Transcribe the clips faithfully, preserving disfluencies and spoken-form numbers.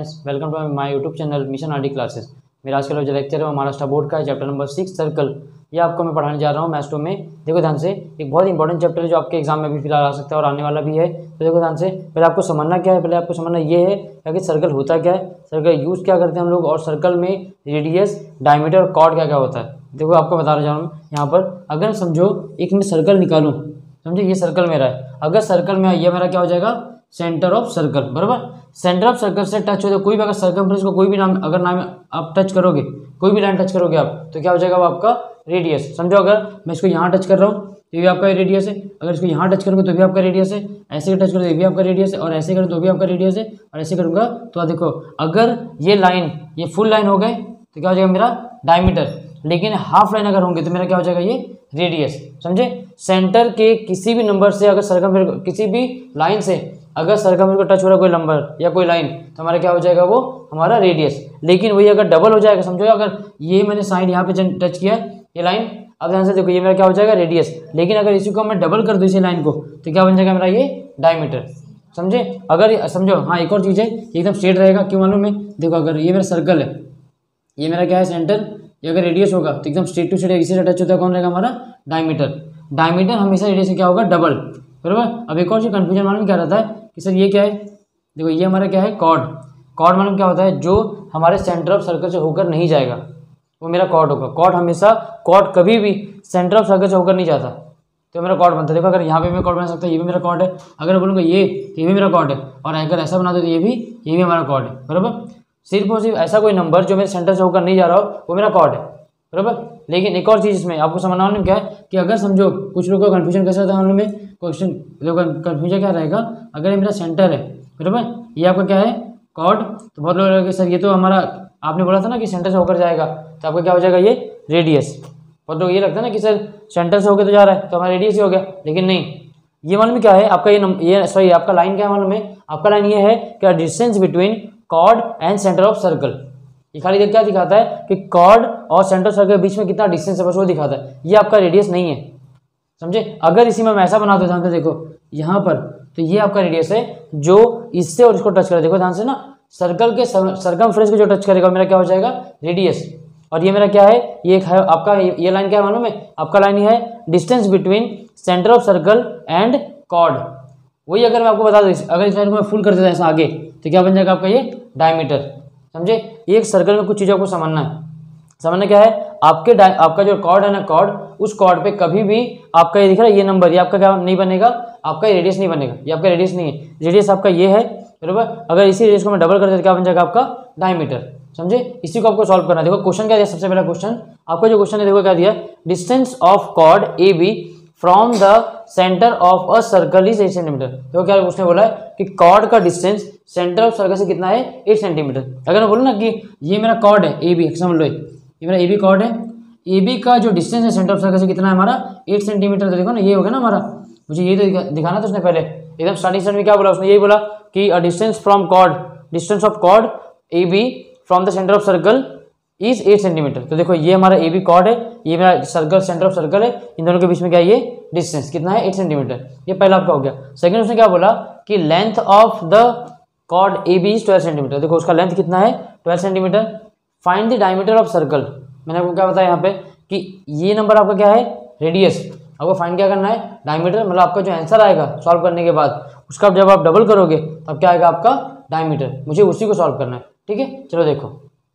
Friends, welcome to my YouTube channel mission RD classes. मेरा आज का जो लेक्चर है वो महाराष्ट्र बोर्ड का है, चैप्टर नंबर सिक्स सर्कल। ये आपको मैं पढ़ाने जा रहा हूँ मैथ्स टू में। देखो ध्यान से, एक बहुत इंपॉर्टेंट चैप्टर है जो आपके एग्जाम में भी फिलहाल आ सकता है और आने वाला भी है। तो देखो ध्यान से, पहले आपको समझना क्या है, पहले आपको समझना ये है कि सर्कल होता क्या है, सर्कल यूज़ क्या करते हैं हम लोग, और सर्कल में रेडियस, डायमीटर और कॉर्ड क्या क्या होता है। देखो आपको बता रहा हूँ यहाँ पर, अगर समझो एक मैं सर्कल निकालूँ, समझे ये सर्कल मेरा है, अगर सर्कल में ये मेरा क्या हो जाएगा, सेंटर ऑफ सर्कल, बराबर। सेंटर ऑफ सर्कल से टच हो जाए कोई भी, अगर सर्कमफ्रेंस को कोई भी नाम अगर नाम आप टच करोगे, कोई भी लाइन टच करोगे आप, तो क्या हो जाएगा वो आपका रेडियस। समझो अगर मैं इसको यहाँ टच कर रहा हूँ तो भी आपका रेडियस है, अगर इसको यहाँ टच करोगे तो भी आपका रेडियस है, ऐसे टच करोगे तो भी आपका रेडियस है, और ऐसे करूँ तो भी आपका रेडियस है, और ऐसे करूँगा तो देखो अगर ये लाइन ये फुल लाइन हो गए तो क्या हो जाएगा मेरा डायमीटर, लेकिन हाफ लाइन अगर होंगे तो मेरा क्या हो जाएगा ये रेडियस। समझे, सेंटर के किसी भी नंबर से अगर सर्कम किसी भी लाइन से अगर सर्कम को टच हो रहा है कोई नंबर या कोई लाइन, तो हमारा क्या हो जाएगा वो हमारा रेडियस। लेकिन वही अगर डबल हो जाएगा, समझो अगर ये मैंने साइड यहाँ पे टच किया ये लाइन, अब ध्यान से देखो ये मेरा क्या हो जाएगा रेडियस, लेकिन अगर इसी को मैं डबल कर दूँ इसी लाइन को तो क्या बन जाएगा मेरा ये डायमीटर। समझे, अगर समझो हाँ एक और चीज़ है, एकदम स्ट्रेट रहेगा, क्यों मालूम है, देखो अगर ये मेरा सर्कल है, ये मेरा क्या है सेंटर, ये अगर रेडियस होगा तो एकदम स्ट्रेट टू स्ट्रेट इसी से टच होता है, कौन रहेगा हमारा डायमीटर। डायमीटर हमेशा रेडियस से क्या होगा डबल, बराबर। अब एक और चीज कंफ्यूजन मालूम क्या रहता है कि सर ये क्या है, देखो ये हमारा क्या है कॉर्ड। कॉर्ड मालूम क्या होता है, जो हमारे सेंटर ऑफ सर्कल से होकर नहीं जाएगा वो मेरा कॉर्ड होगा। कॉर्ड हमेशा, कॉर्ड कभी भी सेंटर ऑफ सर्कल से होकर नहीं जाता तो मेरा कॉर्ड बनता है। देखो अगर यहाँ पे मैं कॉर्ड बना सकता है, ये भी मेरा कॉर्ड है, अगर बोलूँगा ये तो ये भी मेरा कॉर्ड है, और अगर ऐसा बना दो तो ये भी ये भी हमारा कॉर्ड है, बराबर। सिर्फ और सिर्फ ऐसा कोई नंबर जो मेरे सेंटर से होकर नहीं जा रहा हो वो मेरा कॉर्ड है, बराबर। लेकिन एक और चीज़ इसमें आपको समझना मालूम क्या है कि अगर समझो कुछ लोगों का कन्फ्यूजन कैसा था मालूम में, क्वेश्चन देखो कन्फ्यूजन क्या रहेगा, अगर ये मेरा सेंटर है, बराबर, ये आपका क्या है कॉर्ड, तो बहुत लोग लगेगा सर ये तो हमारा आपने बोला था ना कि सेंटर से होकर जाएगा, तो आपका क्या हो जाएगा ये रेडियस। बहुत लोग ये लगता है ना कि सर सेंटर से होकर तो जा रहा है तो हमारा रेडियस ही हो गया, लेकिन नहीं, ये मालूम क्या है आपका, ये ये सॉरी आपका लाइन क्या मालूम है, आपका लाइन ये है क्या, distance between chord and centre of circle. ये खाली क्या दिखाता है कि कॉर्ड और सेंटर सर्कल के बीच में कितना डिस्टेंस है, बस वो दिखाता है, ये आपका रेडियस नहीं है। समझे, अगर इसी में मैं ऐसा बना देता हूं तो देखो यहाँ पर, तो ये आपका रेडियस है जो इससे और इसको टच करे, देखो ध्यान से ना, सर्कल के सर्कमफ्रेंस को जो टच करेगा मेरा क्या हो जाएगा रेडियस। और ये मेरा क्या है, ये है आपका, ये लाइन क्या है मालूम है, आपका लाइन ये है distance between centre of circle and chord. वही अगर मैं आपको बता दूं, अगर इस लाइन को मैं फुल कर देता ऐसा आगे तो क्या बन जाएगा आपका ये डायमीटर। समझे, एक सर्कल में कुछ चीज़ों को समझना है। समझना क्या है, आपके आपका जो कॉर्ड है ना, कॉर्ड, उस कॉर्ड पे कभी भी आपका ये दिख रहा है ये नंबर, ये आपका क्या नहीं बनेगा, आपका ये रेडियस नहीं बनेगा, ये आपका रेडियस नहीं है, रेडियस आपका ये है, बराबर। अगर इसी रेडियस को मैं डबल कर देता तो क्या बन जाएगा आपका डायमीटर। समझे, इसी को आपको सॉल्व करना है। देखो क्वेश्चन क्या दिया, सबसे पहला क्वेश्चन आपका जो क्वेश्चन है देखो क्या दिया, distance of chord A B from the centre of a circle is eight centimetre. देखो क्या उसने बोला है कि कॉर्ड का डिस्टेंस सेंटर ऑफ सर्कल से कितना है, एट सेंटीमीटर। अगर मैं बोलूँ ना कि ये मेरा कॉर्ड है ए बी, समझ लो ये मेरा ए बी कॉर्ड है, ए बी का जो डिस्टेंस है सेंटर ऑफ सर्कल से कितना है हमारा एट सेंटीमीटर। तो देखो ना ये हो गया ना हमारा, मुझे ये तो दिखाना था उसने पहले एकदम स्टार्टिंग स्टार्ट में क्या बोला उसने, यही बोला कि uh distance from chord, distance of chord A B from the centre of circle is eight centimetre. तो देखो ये हमारा ए बी कॉर्ड है, ये मेरा सर्कल सेंटर ऑफ सर्कल है, इन दोनों के बीच में क्या है ये डिस्टेंस कितना है एट सेंटीमीटर। ये पहला आपका हो गया। सेकंड उसने क्या बोला कि length of the chord A B is twelve centimetre. देखो उसका लेंथ कितना है twelve centimetre. Find the diameter of circle, मैंने आपको क्या बताया यहाँ पे कि ये नंबर आपका क्या है रेडियस, आपको फाइंड क्या करना है डायमीटर, मतलब आपका जो आंसर आएगा सॉल्व करने के बाद उसका जब आप डबल करोगे तब क्या आएगा आपका डायमीटर, मुझे उसी को सॉल्व करना है। ठीक है, चलो देखो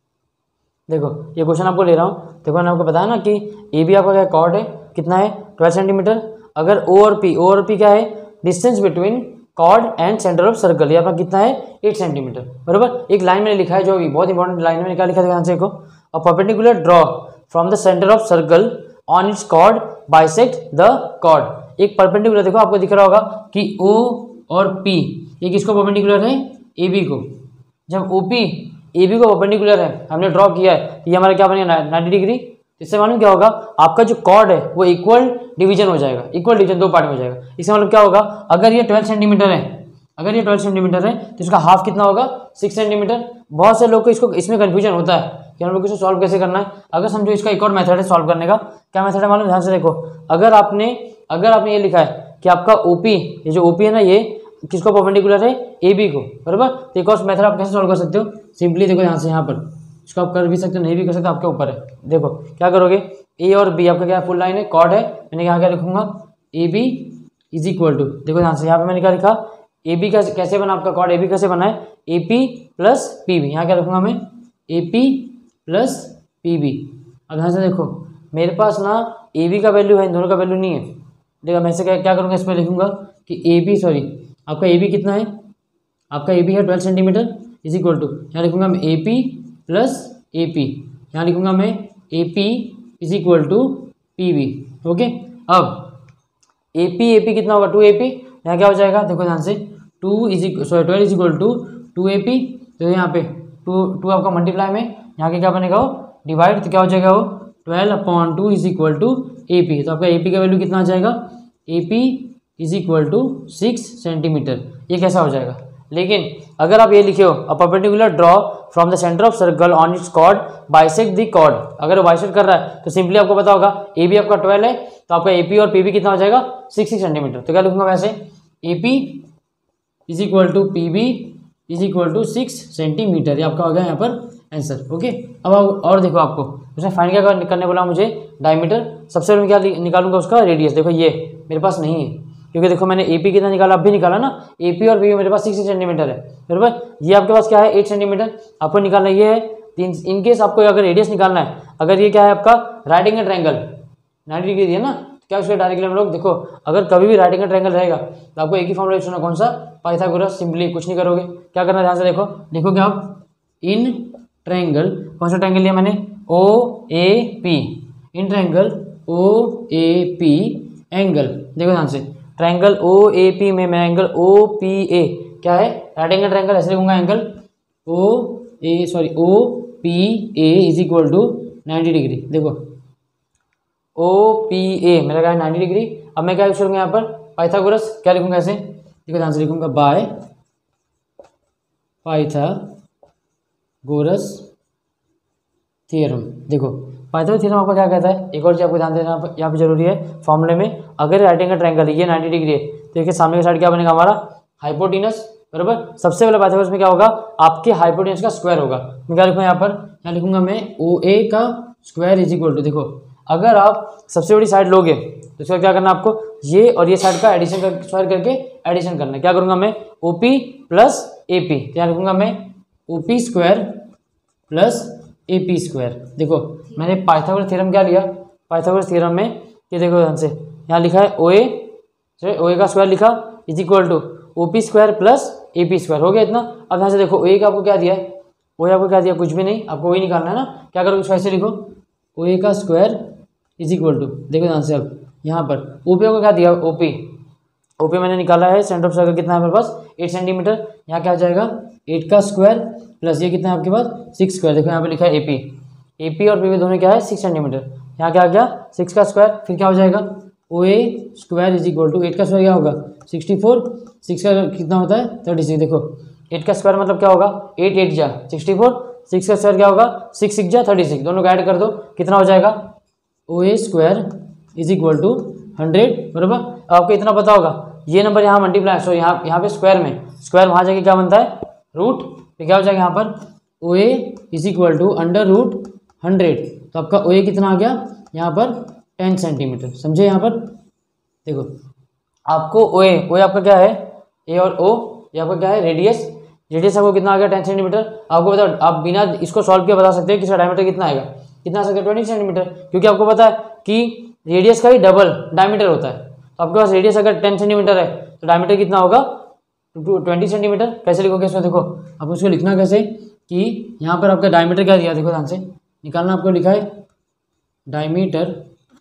देखो ये क्वेश्चन आपको ले रहा हूँ। देखो मैंने आपको बताया ना कि ए बी आपका क्या कॉर्ड है, कितना है ट्वेल्व सेंटीमीटर। अगर ओ और पी, ओ और पी क्या है distance between chord and centre of circle, ये आपका कितना है एट सेंटीमीटर, बराबर। एक लाइन मैंने लिखा है जो भी बहुत इंपॉर्टेंट लाइन में क्या लिखा था, देखो a perpendicular draw from the centre of circle on its chord bisect the chord. एक परपेंडिकुलर देखो आपको दिख रहा होगा कि ओ और पी ये किसको परपेंडिकुलर है, ए बी को। जब ओ पी ए बी को परपेंडिकुलर है हमने ड्रॉ किया है तो ये हमारा क्या बनेगा नाइन्टी डिग्री। इससे मालूम क्या होगा, आपका जो कॉर्ड है वो इक्वल डिवीजन हो जाएगा, इक्वल डिवीजन दो पार्ट में हो जाएगा। इससे मतलब क्या होगा, अगर ये ट्वेल्व सेंटीमीटर है, अगर ये ट्वेल्व सेंटीमीटर है तो इसका हाफ कितना होगा सिक्स सेंटीमीटर। बहुत से लोग को इसको इसमें कन्फ्यूजन होता है कि हम लोग इसको सॉल्व कैसे करना है। अगर समझो इसका एक और मेथड है सॉल्व करने का, क्या मेथड है मालूम, ध्यान से देखो। अगर आपने अगर आपने ये लिखा है कि आपका ओपी, ये जो ओपी है ना, ये किसको परपेंडिकुलर है, ए बी को, बराबर। तो एक और मेथड आप कैसे सॉल्व कर सकते हो, सिंपली देखो यहाँ से यहाँ पर इसको आप कर भी सकते हो, नहीं भी कर सकते, आपके ऊपर है। देखो क्या करोगे, ए और बी आपका क्या फुल लाइन है, कॉर्ड है, मैंने यहाँ क्या लिखूंगा, A B is equal to, देखो यहाँ से यहाँ पे मैंने क्या लिखा, ए बी कैसे कैसे बना आपका कॉर्ड, ए बी कैसे बना है, A P plus P B, यहाँ क्या लिखूंगा मैं, A P plus P B. अब यहाँ से देखो मेरे पास ना ए बी का वैल्यू है, इन दोनों का वैल्यू नहीं है। देखो मैं से क्या क्या करूँगा, इसमें लिखूंगा कि ए बी सॉरी आपका ए बी कितना है, आपका ए बी है twelve centimetre is equal to, यहाँ लिखूंगा मैं A P plus A P, यहाँ लिखूंगा मैं A P is equal to P B. Okay, अब ए पी ए पी कितना होगा, टू ए पी, यहाँ क्या हो जाएगा, देखो ध्यान से, two is sorry twelve is equal to two A P, तो यहाँ पे टू टू आपका मल्टीप्लाई में यहाँ के क्या बनेगा वो डिवाइड, तो क्या हो जाएगा वो twelve upon two is equal to A P. तो आपका ए पी का वैल्यू कितना आ जाएगा, A P is equal to six centimetre. ये कैसा हो जाएगा, लेकिन अगर आप ये लिखे हो a perpendicular draw from the centre of circle on its chord bisect the chord, अगर बाइसेक्ट कर रहा है तो सिंपली आपको पता होगा ए बी आपका ट्वेल्व है, तो आपका ए पी और पी बी कितना हो जाएगा, सिक्स सिक्स सेंटीमीटर। तो क्या लिखूंगा वैसे, A P is equal to P B is equal to six centimetre, ये आपका हो गया यहाँ पर आंसर। ओके, अब आप और देखो, आपको उसने फाइंड क्या करने बोला मुझे, डायमीटर। सबसे पहले मैं क्या निकालूंगा, उसका रेडियस। देखो ये मेरे पास नहीं है, क्योंकि देखो मैंने एपी कितना निकाला, अब भी निकाला ना, एपी और पी मेरे पास सिक्स सेंटीमीटर है, बराबर। ये आपके पास क्या है, एट सेंटीमीटर, आपको निकालना ये है तीन। इनकेस आपको अगर रेडियस निकालना है, अगर ये क्या है आपका right angle triangle ninety degree दिया ना, तो क्या उसके डायरेक्टली हम लोग देखो, अगर कभी भी राइट एंगल ट्रायंगल रहेगा तो आपको एक ही फॉर्मूला यूज करना, कौन सा, पाइथागोरस। सिंपली कुछ नहीं करोगे, क्या करना, ध्यान से देखो, देखोगे आप इन ट्रायंगल, कौन सा ट्रायंगल लिया मैंने, O A P, in triangle O A P angle, देखो ध्यान से, ट्रायंगल ओ ए पी में मैं एंगल ओ पी ए क्या है, राइट एंगल ट्रायंगल, ऐसे लिखूंगा angle O A sorry O P A is equal to ninety degree. देखो ओ पी ए मेरा क्या है नाइन्टी डिग्री। अब मैं क्या यूज करूँगा यहाँ पर, पाइथागोरस, क्या लिखूंगा ऐसे, देखो ध्यान से लिखूंगा, बाय पाइथागोरस थ्योरम। देखो पाइथागोरस थ्योरम आपको क्या कहता है, एक और चीज आपको ध्यान देना यहाँ पे जरूरी है, फॉर्मूले में अगर राइट एंगल ट्रायंगल है, ये नाइन्टी डिग्री है, तो इसके सामने की साइड क्या बनेगा हमारा, हाइपोटेनस, बराबर। सबसे पहले पाइथागोरस में क्या होगा, आपके हाइपोटेनस का स्क्वायर होगा। मैं क्या लिखूंगा यहाँ पर, यहाँ लिखूंगा मैं ओ ए का स्क्वायर इज इक्वल टू, देखो अगर आप सबसे बड़ी साइड लोगे तो इसका क्या करना आपको, ये और ये साइड का एडिशन कर स्क्वायर करके एडिशन करना है। क्या करूंगा मैं, O P plus A P, तो यहाँ लिखूंगा मैं O P square plus A P square. देखो मैंने पाइथागोरस थ्योरम क्या लिया, पाइथागोरस थ्योरम में ये देखो ध्यान से, यहाँ लिखा है ओ ए ओ ए का स्क्वायर लिखा is equal to O P square plus A P square, हो गया इतना। अब यहाँ से देखो ओ ए का आपको क्या दिया है, ओ ए आपको क्या दिया, कुछ भी नहीं, आपको वही निकालना है ना। क्या करोगे, उसको ऐसे लिखो, ओ ए का स्क्वायर इज इक्वल टू, देखो ध्यान से, अब यहाँ पर ओ पी को क्या दिया, ओ पी ओ पी मैंने निकाला है, सेंटर ऑफ सर्कल कितना है मेरे पास, एट सेंटीमीटर, यहाँ क्या आ जाएगा, एट का स्क्वायर प्लस ये कितना है आपके पास, सिक्स स्क्वायर। देखो यहाँ पे लिखा है ए पी, ए पी और पी दोनों क्या है, सिक्स सेंटीमीटर, यहाँ क्या आ गया, सिक्स का स्क्वायर, फिर क्या हो जाएगा, O A square is equal to, eight का स्क्वायर क्या होगा, सिक्सटी फोर, सिक्स का कितना होता है, थर्टी सिक्स। देखो एट का स्क्वायर मतलब क्या होगा, एट एट जा सिक्सटी फोर, सिक्स का स्क्वायर क्या होगा, सिक्स सिक्स जा थर्टी सिक्स, दोनों को ऐड कर दो, कितना हो जाएगा, O A square is equal to hundred, बराबर। अब आपको इतना पता होगा, ये नंबर यहाँ मल्टीप्लाई, सो यहाँ यहाँ पे स्क्वायर में, स्क्वायर वहाँ जाके क्या बनता है, रूट, तो क्या हो जाएगा यहाँ पर, O A is equal to under root hundred. तो आपका ओ ए कितना आ गया यहाँ पर, टेन सेंटीमीटर, समझे। यहाँ पर देखो आपको ओ ए ओ ए आपका क्या है, ए और ओ, ये आपका क्या है, रेडियस, रेडियस आपको कितना आ गया, टेन सेंटीमीटर। आपको बताओ, आप बिना इसको सॉल्व किए बता सकते हैं कि इसका डायमीटर कितना आएगा, कितना आ सकता है, ट्वेंटी सेंटीमीटर, क्योंकि आपको पता है कि रेडियस का ही डबल डायमीटर होता है। तो आपके पास रेडियस अगर टेन सेंटीमीटर है तो डायमीटर कितना होगा, ट्वेंटी सेंटीमीटर। कैसे लिखोगे इसमें, देखो आप उसको लिखना कैसे कि यहाँ पर आपका डायमीटर क्या दिया, देखो ध्यान से निकालना, आपको लिखा है diameter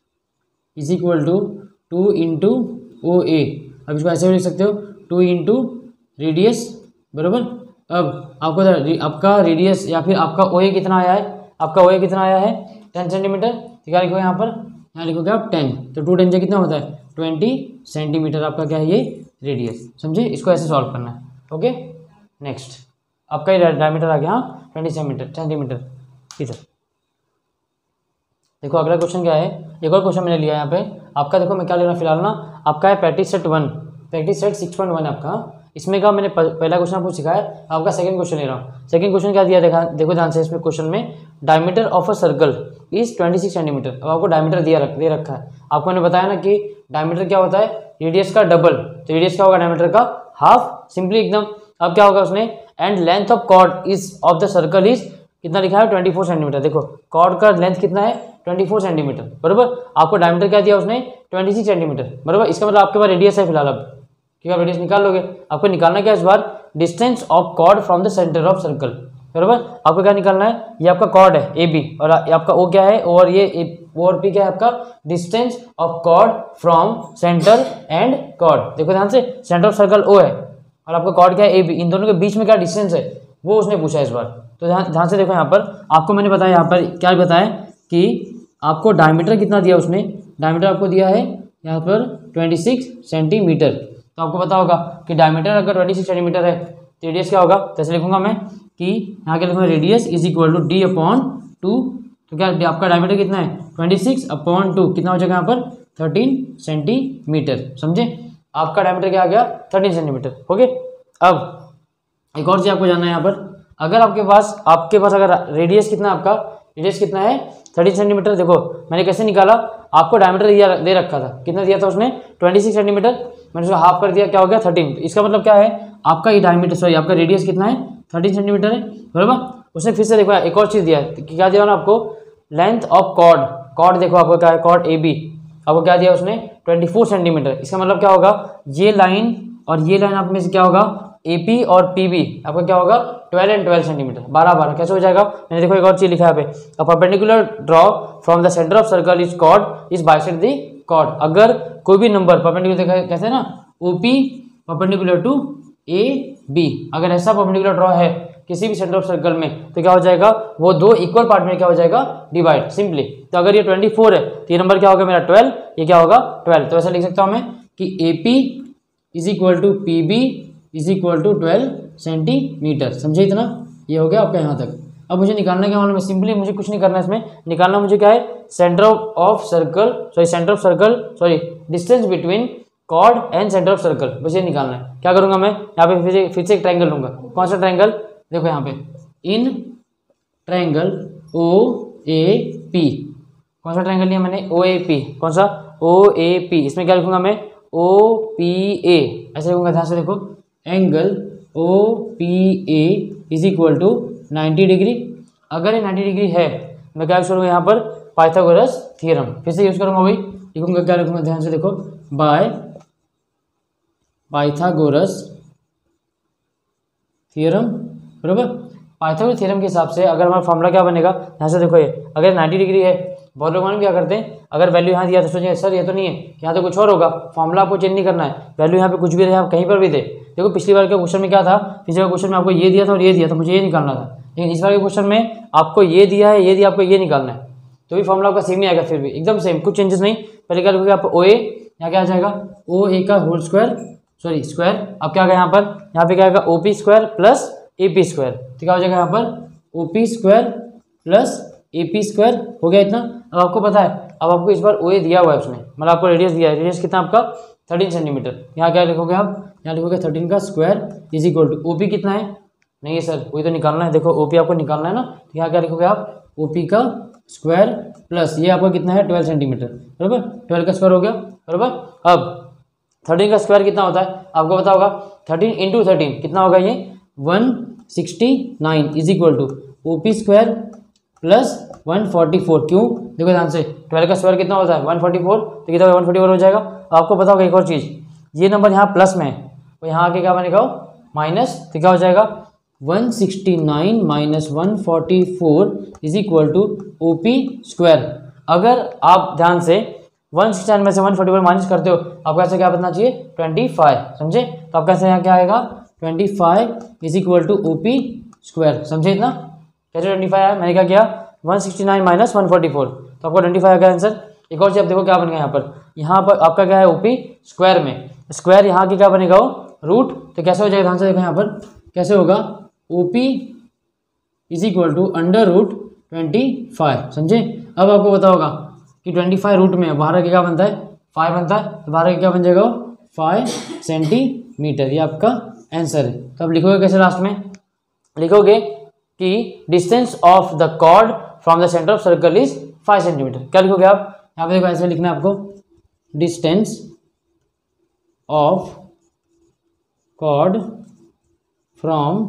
is equal to two into O A. अब इसको ऐसे भी लिख सकते हो, टू इंटू रेडियस, बराबर। अब आपको आपका रेडियस या फिर आपका ओ ए कितना आया है, आपका ओ ए कितना आया है, टेन सेंटीमीटर, तो क्या लिखोगे यहाँ पर, यहाँ लिखोगे आप टेन, तो टू टेन से कितना होता है, ट्वेंटी सेंटीमीटर आपका क्या है ये रेडियस, समझे। इसको ऐसे सॉल्व करना है। ओके, नेक्स्ट आपका ये डायमीटर आ गया, हाँ ट्वेंटी सेंटीमीटर सेंटीमीटर इधर। देखो अगला क्वेश्चन क्या है, एक और क्वेश्चन मैंने लिया यहाँ पे आपका, देखो मैं क्या ले रहा हूँ फिलहाल ना, आपका है practice set one, practice set six point one आपका, इसमें का मैंने पहला क्वेश्चन आपको सिखाया, आपका सेकंड क्वेश्चन ले रहा हूँ। सेकंड क्वेश्चन क्या दिया, देखा देखो ध्यान से, इसमें क्वेश्चन में diameter of a circle is twenty six centimetre. अब आपको डायमीटर दिया रख दे रखा है, आपको मैंने बताया ना कि डायमीटर क्या होता है, रेडियस का डबल, तो रेडियस क्या होगा डायमीटर का हाफ, सिंपली एकदम। अब क्या होगा उसने, and length of chord is of the circle is कितना लिखा है ट्वेंटी फोर सेंटीमीटर। देखो कॉर्ड का लेंथ कितना है ट्वेंटी फोर सेंटीमीटर, बराबर। आपको डायमीटर क्या दिया उसने ट्वेंटी सिक्स सेंटीमीटर, बराबर। इसका मतलब आपके पास रेडियस है फिलहाल, अब क्या रेडियस निकाल लोगे। आपको निकालना क्या है इस बार, distance of chord from the centre of circle, बराबर। आपको क्या निकालना है, ये आपका कॉर्ड है ए बी, और आपका ओ क्या है, और ये ओ और पी क्या है आपका, distance of chord from centre and chord. देखो ध्यान से, सेंटर ऑफ सर्कल ओ है और आपका कॉर्ड क्या है ए बी, इन दोनों के बीच में क्या डिस्टेंस है वो उसने पूछा इस बार। तो ध्यान ध्यान से देखो, यहाँ पर आपको मैंने बताया, यहाँ पर क्या बताया कि आपको डायमीटर कितना दिया उसने, डायमीटर आपको दिया है यहाँ पर ट्वेंटी सिक्स सेंटीमीटर। तो आपको पता होगा कि डायमीटर अगर ट्वेंटी सिक्स सेंटीमीटर है तो रेडियस क्या होगा, जैसे लिखूंगा मैं कि यहाँ क्या लिखूंगा, radius is equal to D upon two. तो क्या आपका डायमीटर कितना है ट्वेंटी सिक्स अपॉन टू, कितना हो जाएगा यहाँ पर थर्टीन सेंटीमीटर, समझे। आपका डायमीटर क्या आ गया थर्टीन सेंटीमीटर, ओके। अब एक और चीज़ आपको जानना है यहाँ पर, अगर आपके पास आपके पास अगर रेडियस कितना आपका, रेडियस कितना है थर्टीन सेंटीमीटर। देखो मैंने कैसे निकाला, आपको डायमीटर दिया दे रखा था, कितना दिया था उसने ट्वेंटी सिक्स सेंटीमीटर, मैंने उसको हाफ कर दिया, क्या हो गया थर्टीन। इसका मतलब क्या है, आपका ये डायमीटर सॉरी आपका रेडियस कितना है थर्टीन सेंटीमीटर है, बराबर। उसने फिर से देखो एक और चीज़ दिया है, क्या दिया ना आपको, लेंथ ऑफ कॉर्ड, कॉर्ड देखो आपको क्या है, कॉर्ड ए बी, आपको क्या दिया उसने ट्वेंटी फोर सेंटीमीटर। इसका मतलब क्या होगा, ये लाइन और ये लाइन आप में से क्या होगा, ए पी और पी बी आपका क्या होगा ट्वेल्व एंड ट्वेल्व सेंटीमीटर, बारह बारह कैसे हो जाएगा। मैंने देखो एक और चीज लिखा है यहाँ पे, perpendicular draw from the centre of circle is chord is bisect the chord. अगर कोई भी नंबर परपेंडिकुलर कहते हैं ना, O P perpendicular to A B, अगर ऐसा परपेंडिकुलर ड्रॉ है किसी भी सेंटर ऑफ सर्कल में तो क्या हो जाएगा, वो दो इक्वल पार्ट में क्या हो जाएगा डिवाइड, सिंपली। तो अगर ये ट्वेंटी फोर है तो ये नंबर क्या होगा मेरा ट्वेल्व, ये क्या होगा ट्वेल्व। तो ऐसा लिख सकता हूँ मैं कि A P is equal to P B is equal to twelve centimetre, समझे इतना, ये हो गया आपका यहाँ तक। अब मुझे निकालना क्या मालूम है, सिंपली मुझे कुछ नहीं करना है इसमें, निकालना मुझे क्या है, centre of circle sorry centre of circle sorry distance between chord and centre of circle, बस ये निकालना है। क्या करूंगा मैं, यहाँ पे फिर से फिर से एक ट्रायंगल लूंगा, कौन सा ट्रायंगल, देखो यहाँ पे इन ट्रायंगल ओ ए पी, कौन सा ट्रायंगल लिया मैंने, ओ ए पी, कौन सा ओ ए पी। इसमें क्या लिखूंगा मैं, ओ पी ए, ऐसे लिखूंगा, ध्यान से देखो, angle O P A is equal to ninety degree. अगर ये नाइन्टी डिग्री है मैं क्या यूज करूँगा यहाँ पर, पाइथागोरस थ्योरम, फिर से यूज करूँगा, वही लिखूंगा, क्या लिखूंगा, ध्यान से देखो, बाय पाइथागोरस थ्योरम, बराबर। पाइथागोरस थ्योरम के हिसाब से अगर हमारा फॉर्मूला क्या बनेगा, यहाँ से देखो, ये अगर नाइन्टी डिग्री है, बहुत लोग मालूम क्या करते हैं, अगर वैल्यू यहाँ दिया तो सोचेंगे सर ये तो नहीं है, यहाँ तो कुछ और होगा, फॉर्मूला आपको चेंज नहीं करना है, वैल्यू यहाँ पे कुछ भी रहे आप कहीं पर भी दे। देखो पिछली बार के क्वेश्चन में क्या था, पिछले बार क्वेश्चन में आपको ये दिया था और ये दिया था, मुझे ये निकालना था, लेकिन इस बार के क्वेश्चन में आपको ये दिया है, ये दिया, आपको ये निकालना है, तो भी फॉर्मूला आपका सेम ही आएगा, फिर भी एकदम सेम, कुछ चेंजेस नहीं। पहले क्या लिखोगे आप, ओ ए, यहाँ क्या आ जाएगा, ओ ए का होल स्क्वायर सॉरी स्क्वायर, अब क्या आएगा यहाँ पर, यहाँ पे क्या आएगा O P square plus A P square, तो क्या हो जाएगा यहाँ पर O P square plus A P square, हो गया इतना। अब आपको पता है, अब आपको इस बार ओ ए दिया हुआ है उसने, मतलब आपको रेडियस दिया है, रेडियस कितना आपका थर्टीन सेंटीमीटर, यहाँ क्या लिखोगे आप, यहाँ लिखोगे थर्टीन का square is equal to, O P कितना है, नहीं है सर वही तो निकालना है, देखो ओ पी आपको निकालना है ना, तो यहाँ क्या लिखोगे आप, ओ पी का स्क्वायर प्लस ये आपका कितना है ट्वेल्व सेंटीमीटर, बराबर, ट्वेल्व का स्क्वायर हो गया, बराबर। अब थर्टीन का स्क्वायर कितना होता है आपको पता होगा, थर्टीन इंटू थर्टीन कितना होगा ये one sixty nine is equal to O P square plus one forty four, क्यों, देखो ध्यान से, ट्वेल्व का स्क्वायर कितना होता है वन फोर्टी फोर, तो कितना वन फोर्टी फोर हो जाएगा। आपको पता होगा एक और चीज़, ये नंबर यहाँ प्लस में है, तो यहाँ आके क्या बनेगा माइनस, तो क्या हो जाएगा one sixty nine minus one forty four is equal to O P square. अगर आप ध्यान से वन सिक्सटी नाइन में से वन फोर्टी फोर माइनस करते हो, आपको ऐसे क्या बताना चाहिए ट्वेंटी फाइव, समझे। तो आपका ऐसे यहाँ क्या आएगा twenty five is equal to O P square, समझे इतना, कैसे ट्वेंटी फाइव आया, मैंने क्या किया one sixty nine minus one forty four, तो आपको ट्वेंटी फाइव आ गया आंसर। एक और चीज आप देखो क्या बन गया यहाँ पर, यहाँ पर आपका क्या है ओपी स्क्वायर में, स्क्वायर यहाँ की क्या बनेगा वो रूट, तो कैसे हो जाएगा ध्यान से देखो यहाँ पर कैसे होगा, O P is equal to under root twenty five, समझे। अब आपको पता होगा कि ट्वेंटी फाइव रूट में बारह के क्या बनता है फाइव बनता है, तो बारह के क्या बन जाएगा फाइव सेंटीमीटर, ये आपका आंसर है। तो अब लिखोगे कैसे लास्ट में, लिखोगे कि distance of the chord from the centre of circle is five centimetre. क्या लिखोगे आप यहाँ पे, देखो ऐसे लिखना है आपको, distance of chord from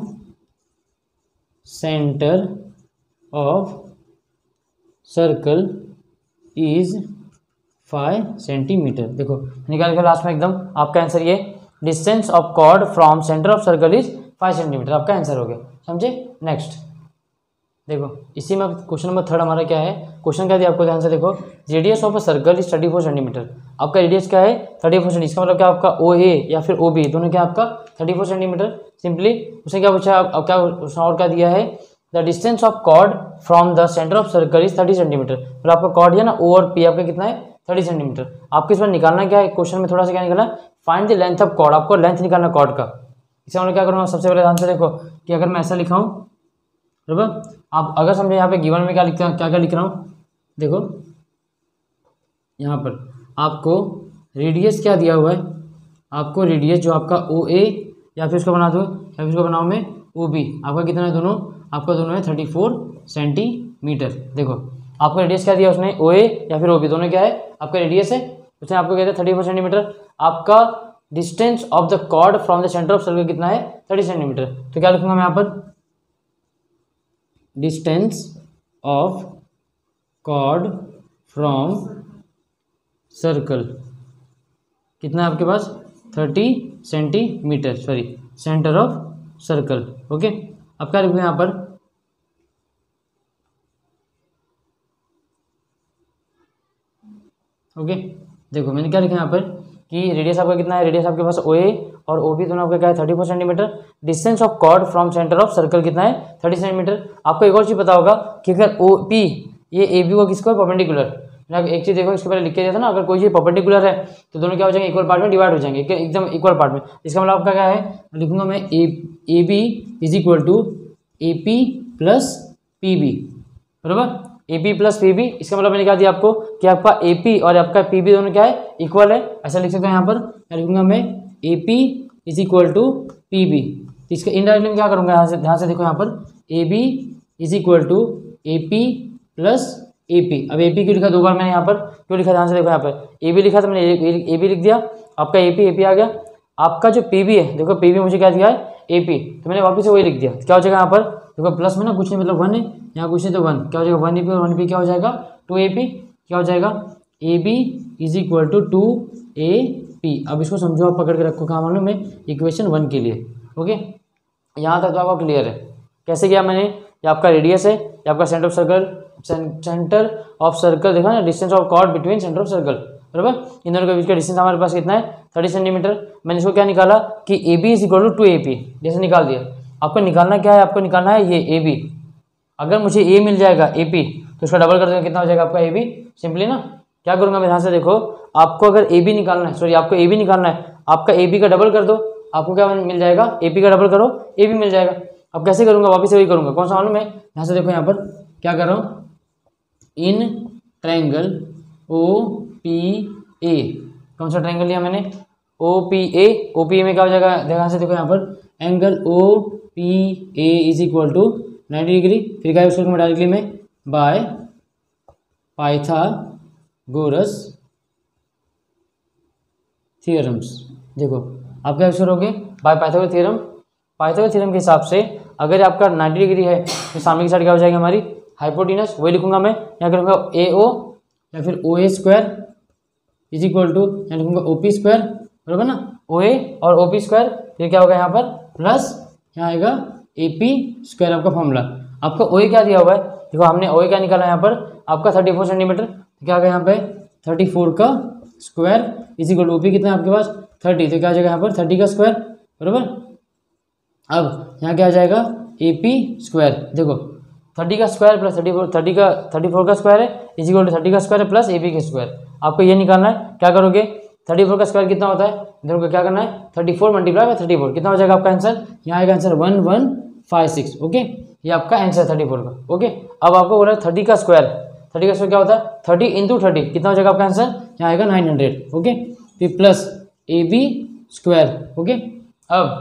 centre of circle is five centimetre. देखो निकाल के लास्ट में एकदम आपका आंसर ये, distance of chord from centre of circle is five centimetre, आपका आंसर हो गया। समझे। नेक्स्ट देखो इसी में क्वेश्चन नंबर थर्ड हमारा क्या है, क्वेश्चन क्या दिया आपको, ध्यान से देखो, radius of a circle is thirty four centimetre. आपका रेडियस क्या है थर्टी फोर सेंटीमीटर, इसका मतलब क्या आपका ओ ए या फिर ओ बी दोनों क्या आपका थर्टी फोर सेंटीमीटर। सिंपली उसे क्या पूछा, अब क्या उसने और क्या दिया है, the distance of chord from the centre of circle is thirty centimetre. मतलब आपका कॉर्ड है ना ओ और पी आपका कितना है थर्टी सेंटीमीटर। आपको इस बार निकालना क्या है, क्वेश्चन में थोड़ा सा क्या निकालना, find the length of chord, आपको लेंथ निकालना कॉर्ड का। इसका मतलब क्या करूँगा, सबसे पहले ध्यान से देखो कि अगर मैं ऐसा लिखा हूँ, बराबर, आप अगर समझे यहाँ पे गिवन में क्या लिखते हैं, क्या क्या लिख रहा हूँ, देखो यहाँ पर आपको रेडियस क्या दिया हुआ है, आपको रेडियस जो आपका ओ ए या फिर उसको बना दो या फिर उसको बनाओ मैं ओ बी, आपका कितना है दोनों, आपका दोनों है थर्टी फोर सेंटीमीटर। देखो आपका रेडियस क्या दिया उसने, ओ ए या फिर ओ बी दोनों क्या है आपका रेडियस है, उसने आपको कहता है थर्टी फोर सेंटीमीटर। आपका distance of the chord from the centre of circle कितना है थर्टी सेंटीमीटर। तो क्या लिखूंगा मैं यहाँ पर, distance of chord from circle कितना है आपके पास thirty centimetre, sorry centre of circle. Okay अब क्या लिखूंगा यहाँ पर, ओके देखो मैंने क्या लिखा यहाँ पर कि रेडियस आपका कितना है, रेडियस आपके पास ओ ए और ओ बी दोनों आपका क्या है thirty four centimetre. Distance of chord from centre of circle कितना है थर्टी सेंटीमीटर। आपको एक और चीज़ पता होगा कि अगर ओ पी ये ए बी को किसको है परपेंडिकुलर, एक चीज़ देखो इसके पहले लिख के दिया था ना, अगर कोई चीज़ परपेंडिकुलर है तो दोनों क्या हो जाएंगे इक्वल पार्ट में डिवाइड हो जाएंगे, एकदम इक्वल पार्ट में। इसका मतलब आपका क्या है, लिखूंगा मैं A A B is equal to A P plus P B, बराबर A P plus P B. इसका मतलब मैंने क्या दिया आपको कि आपका ए पी और आपका पी बी दोनों क्या है इक्वल है, ऐसा लिख सकते हैं यहाँ पर। मैं लिखूंगा मैं A P is equal to P B. तो इसका इनडायरेक्टली में क्या करूँगा, यहाँ से ध्यान से देखो यहाँ पर A B is equal to A P plus A P. अब ए पी क्यों लिखा दो बार मैंने यहाँ पर, क्यों लिखा ध्यान से देखो यहाँ पर ए बी लिखा तो मैंने ए बी लिख दिया, आपका ए पी ए पी आ गया। आपका जो पी बी है देखो पी बी मुझे क्या दिया है ए पी, तो मैंने वापस से वही लिख दिया। क्या हो जाएगा यहाँ पर देखो प्लस में ना कुछ नहीं मतलब वन है, यहाँ कुछ नहीं तो वन, क्या हो जाएगा वन ए पी और वन पी क्या हो जाएगा टू ए पी। क्या हो जाएगा A B is equal to two A P. अब इसको समझो आप पकड़ के रखो कहाँ मालूम में इक्वेशन वन के लिए। ओके यहाँ तक तो आपका क्लियर है। कैसे किया मैंने, ये आपका रेडियस है, ये आपका centre of circle, centre of circle देखा ना, distance of chord between centre of circle, बराबर इन दोनों के बीच का डिस्टेंस हमारे पास कितना है थर्टी सेंटीमीटर। मैंने इसको क्या निकाला कि A B is equal to two A P, जैसे निकाल दिया। आपको निकालना क्या है, आपको निकालना है ये ए बी। अगर मुझे ए मिल जाएगा ए पी तो उसका डबल कर देंगे, कितना हो जाएगा आपका ए बी। सिंपली ना क्या करूँगा मैं, ध्यान से देखो, आपको अगर ए बी निकालना है, सॉरी आपको ए बी निकालना है, आपका ए बी का डबल कर दो, आपको क्या मिल जाएगा ए पी का डबल करो ए बी मिल जाएगा। अब कैसे करूँगा, वापस से वही करूँगा, कौन सा मालूम है, ध्यान से देखो यहाँ पर क्या कर रहा हूँ, इन ट्रायंगल ओ पी ए, कौन सा ट्रायंगल लिया मैंने ओ पी ए, ओ पी ए में क्या हो जाएगा ध्यान से देखो यहाँ पर angle O P A is equal to ninety degree. फिर क्या उसको डायरेक्टली में बाय पाइथागोरस थियरम्स। देखो आप क्या आंसर होगे by Pythagoras theorem. Pythagoras theorem के हिसाब से अगर आपका नाइन्टी डिग्री है तो सामने की साइड क्या हो जाएगी हमारी हाइपोटेनस, वही लिखूंगा मैं, यहाँ करूँगा ए ओ या फिर O A square is equal to यहाँ लिखूंगा ओ पी स्क्वायर, बराबर ना, ओ ए और ओ पी स्क्वायर। फिर क्या होगा यहाँ पर प्लस यहाँ आएगा ए पी स्क्वायर, आपका फॉर्मूला। आपका ओ ए क्या दिया हुआ है, देखो हमने ओ ए क्या निकाला यहाँ पर आपका थर्टी फोर सेंटीमीटर, तो क्या होगा यहाँ पे थर्टी फोर का square is equal to O P कितना है आपके पास थर्टी, तो क्या आ जाएगा यहाँ पर थर्टी का स्क्वायर, बराबर। अब यहाँ क्या आ जाएगा ए पी स्क्वायर, देखो थर्टी का square plus thirty four thirty का थर्टी फोर का स्क्वायर है इज इक्वल टू थर्टी का स्क्वायर प्लस ए पी का स्क्वायर। आपको ये निकालना है, क्या करोगे थर्टी फोर का स्क्वायर कितना होता है, देखो क्या करना है thirty four multiply by thirty four, कितना हो जाएगा आपका आंसर, यहाँ आएगा answer one one five six. Okay ये आपका आंसर थर्टी फोर का। ओके अब आपको बोला थर्टी का स्क्वायर, थर्टी का स्क्वायर क्या होता है थर्टी इंटू थर्टी, कितना हो जाएगा आपका आंसर, यहाँ आएगा नाइन हंड्रेड। ओके फिर plus A B square. Okay अब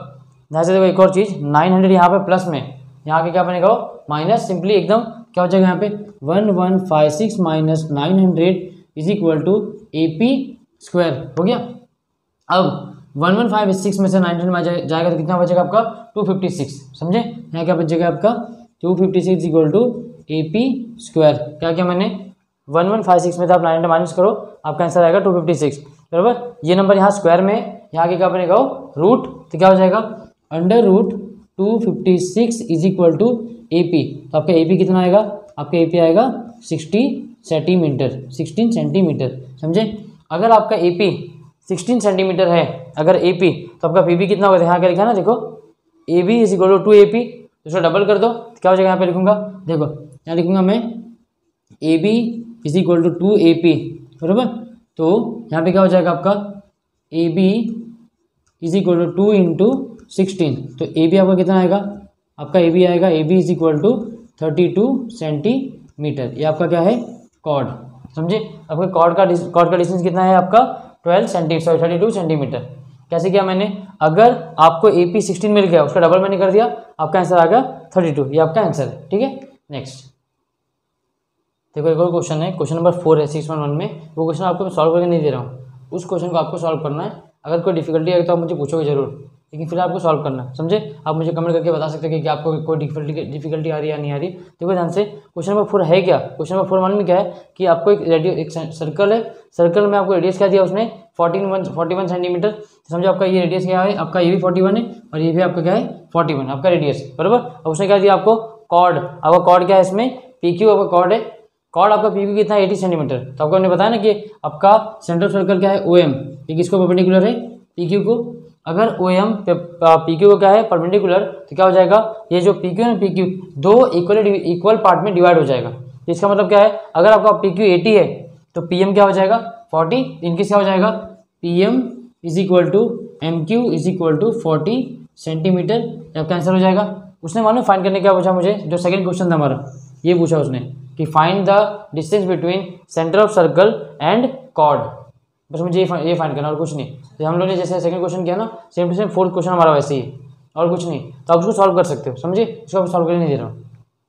ध्यान से देखो एक और चीज़, नाइन हंड्रेड यहाँ पे प्लस में, यहाँ के क्या बनेगा माइनस, सिंपली एकदम क्या हो जाएगा यहाँ पे one one five six minus nine hundred is equal to A P square हो गया। अब वन वन फाइव सिक्स में से नाइन हंड्रेड में जाएगा तो कितना बचेगा आपका टू फिफ्टी सिक्स, समझे। यहाँ क्या बचेगा आपका two fifty six equal to A P square. क्या क्या मैंने वन वन फाइव सिक्स में था, आप नाइन हंड्रेड माइनस करो, आपका आंसर आएगा टू फिफ्टी सिक्स, बराबर। ये नंबर यहाँ स्क्वायर में, यहाँ के क्या बनेगा रूट, तो क्या हो जाएगा under root two fifty six is equal to A P. तो आपका ए पी कितना आएगा, आपका ए पी आएगा सिक्सटी सेंटीमीटर, सिक्सटीन सेंटीमीटर, समझे। अगर आपका ए पी सिक्सटीन सेंटीमीटर है अगर ए पी, तो आपका पी बी कितना होगा, यहाँ क्या लिखा है ना, देखो A B is equal to two A P, तो इसको डबल कर दो, तो क्या हो जाएगा यहाँ पे लिखूंगा, देखो यहाँ लिखूंगा मैं A B is equal to two A P, बराबर। तो यहाँ पे क्या हो जाएगा आपका A B is equal to two into sixteen, तो ए बी आपका कितना आएगा, आपका ए बी आएगा A B is equal to thirty two centimetre. ये आपका क्या है कॉर्ड, समझे। आपका कॉर्ड का कॉर्ड का डिस्टेंस कितना है आपका twelve centi sorry thirty two centimetre. कैसे किया मैंने, अगर आपको ए पी सिक्सटीन मिल गया उसका डबल मैंने कर दिया, आपका आंसर आ गया थर्टी टू, ये आपका आंसर है, ठीक है। नेक्स्ट देखो एक और क्वेश्चन है, क्वेश्चन नंबर फोर है सिक्स वन वन में। वो क्वेश्चन आपको सॉल्व करके नहीं दे रहा हूँ, उस क्वेश्चन को आपको सॉल्व करना है। अगर कोई डिफिकल्टी आएगी तो आप मुझे पूछोगे जरूर, लेकिन फिर आपको सॉल्व करना है, समझे। आप मुझे कमेंट करके बता सकते हैं कि आपको कोई डिफिकल्टी डिफिकल्टी आ रही है या नहीं आ रही। देखो ध्यान से, क्वेश्चन नंबर फोर है क्या, क्वेश्चन नंबर फोर वन में क्या है कि आपको एक रेडियो एक सर्कल है, सर्कल में आपको रेडियस क्या दिया उसने fourteen one forty one centimetre, समझो। आपका ये रेडियस क्या है, आपका ये भी फोर्टी वन है और ये भी आपका क्या है फोर्टी वन, आपका रेडियस, बराबर। अब उसने क्या दिया आपको कॉर्ड, आपका कॉर्ड क्या है इसमें पी क्यू, आपका कॉर्ड है, कॉर्ड आपका पी क्यू कितना है एटी सेंटीमीटर। तो आपको हमने बताया ना कि आपका सेंटर सर्कल क्या है ओ एम, ये किसको परपेंडिकुलर है पी क्यू को। अगर ओ एम पी क्यू को क्या है परपेंडिकुलर, तो क्या हो जाएगा ये जो पी क्यू है ना पी क्यू दो इक्वल इक्वल पार्ट में डिवाइड हो जाएगा। तो इसका मतलब क्या है, अगर आपका पी क्यू एटी है तो पी एम क्या हो जाएगा फोर्टी, इनकी क्या हो जाएगा P M is equal to M Q is equal to forty centimetre, आपका आंसर हो जाएगा। उसने मालूम फाइंड करने क्या पूछा मुझे, जो सेकंड क्वेश्चन था हमारा ये पूछा उसने कि find the distance between centre of circle and chord, बस मुझे ये ये फाइंड करना और कुछ नहीं। तो हम लोग ने जैसे सेकंड क्वेश्चन किया ना, same to same fourth question हमारा वैसे ही और कुछ नहीं, तो आप उसको सॉल्व कर सकते हो, समझे। इसको आप सॉल्व करके नहीं दे रहा हूँ।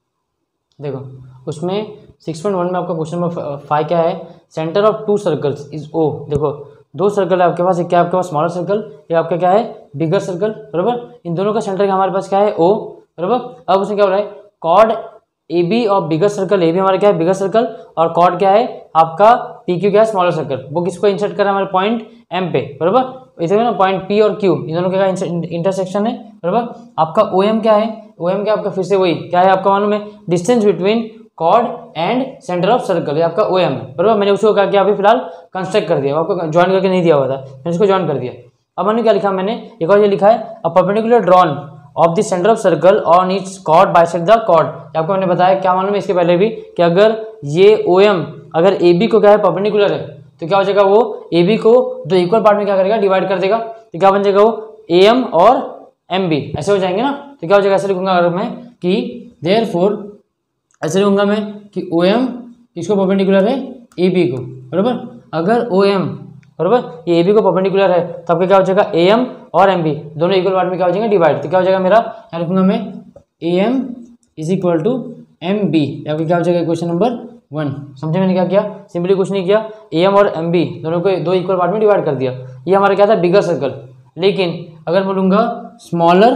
देखो उसमें सिक्स पॉइंट वन में आपका क्वेश्चन नंबर फाइव क्या है, centre of two circles is O. देखो दो सर्कल है आपके पास, एक क्या आपके पास स्मॉलर सर्कल, एक आपका क्या है बिगर सर्कल, बराबर। इन दोनों का सेंटर हमारे पास क्या है ओ, बराबर। अब उसने क्या हो रहा है कॉर्ड ए बी और बिगर सर्कल, ए बी हमारा क्या है बिगर सर्कल और कॉर्ड क्या है आपका पी क्यू क्या है स्मॉलर सर्कल। वो किसको इंसर्ट कर रहा है हमारे पॉइंट एम पे, बराबर। इधर ना पॉइंट पी और क्यू इन दोनों का इंटरसेक्शन है, बराबर। आपका ओ एम क्या है, ओ एम क्या आपका फिर से वही क्या है आपका मालूम है distance between chord and centre of circle, ये आपका ओ एम है, बराबर। मैंने उसको क्या किया अभी फिलहाल कंस्ट्रक्ट कर दिया, आपको ज्वाइन करके नहीं दिया हुआ था, मैंने इसको ज्वाइन कर दिया। अब मैंने क्या लिखा, मैंने एक और ये लिखा है a perpendicular drawn of the centre of circle on its chord bisect the chord. आपको मैंने बताया क्या मालूम है इसके पहले भी कि अगर ये ओ एम अगर ए बी को क्या है परपेंडिकुलर है तो क्या हो जाएगा वो ए बी को दो इक्वल पार्ट में क्या करेगा डिवाइड कर देगा, तो क्या बन जाएगा वो ए एम और एम बी ऐसे हो जाएंगे ना। तो क्या हो जाएगा ऐसे लिखूंगा अगर मैं कि देयरफॉर, ऐसे लिखूंगा मैं कि ओ एम किसको परपेंडिकुलर है ए बी को, बराबर। अगर ओ एम बराबर ये ए बी को परपेंडिकुलर है तो आपका क्या हो जाएगा ए एम और एम बी दोनों इक्वल पार्ट में क्या हो जाएंगे डिवाइड। तो क्या हो जाएगा मेरा यहाँ लिखूंगा मैं A M is equal to M B, या फिर क्या हो जाएगा क्वेश्चन नंबर वन। समझे मैंने क्या किया, सिंपली कुछ नहीं किया, ए एम और एम बी दोनों को दो इक्वल पार्ट में डिवाइड कर दिया। ये हमारा क्या था बिगर सर्कल। लेकिन अगर मैं लूंगा स्मॉलर